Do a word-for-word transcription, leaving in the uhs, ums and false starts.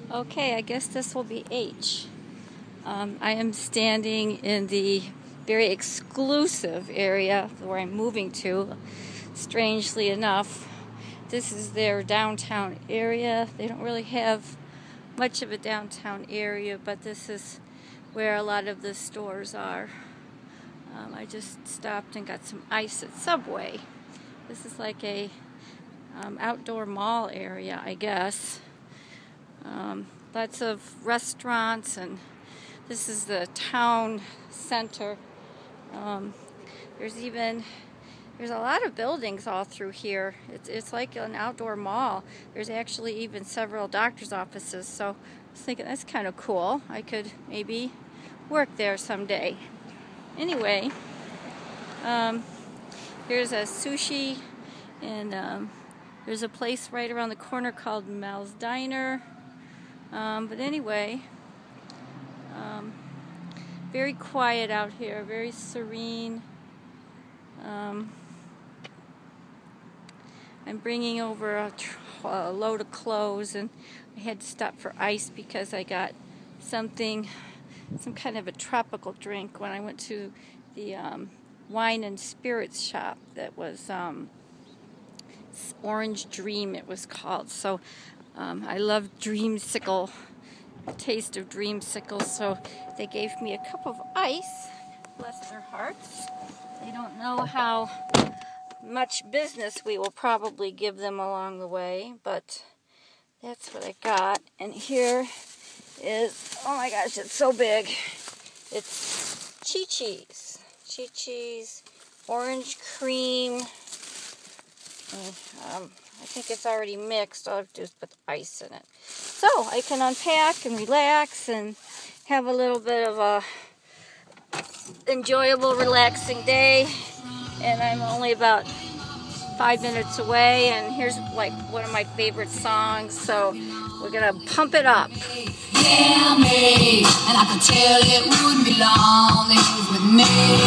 Okay, I guess this will be H. Um, I am standing in the very exclusive area where I'm moving to. Strangely enough, this is their downtown area. They don't really have much of a downtown area, but this is where a lot of the stores are. Um, I just stopped and got some ice at Subway. This is like a um, outdoor mall area, I guess. Um, lots of restaurants, and this is the town center. Um, there's even there's a lot of buildings all through here. It's it's like an outdoor mall. There's actually even several doctor's offices. So I was thinking that's kind of cool. I could maybe work there someday. Anyway, um, here's a sushi, and um, there's a place right around the corner called Mel's Diner. Um, but anyway, um, very quiet out here, very serene. Um, I'm bringing over a, tr a load of clothes, and I had to stop for ice because I got something, some kind of a tropical drink when I went to the um, wine and spirits shop that was um, Orange Dream, it was called. So um, I love dreamsicle, the taste of dreamsicle, so they gave me a cup of ice, bless their hearts. They don't know how much business we will probably give them along the way, but that's what I got. And here is, oh my gosh, it's so big. It's Chi-Chi's. Chi-Chi's orange cream. And, um, I think it's already mixed. All I have to do is put the ice in it. So I can unpack and relax and have a little bit of a enjoyable, relaxing day. And I'm only about five minutes away, and here's like one of my favorite songs, so we're gonna pump it up. Yeah, me, and I could tell it wouldn't be long that you was with me.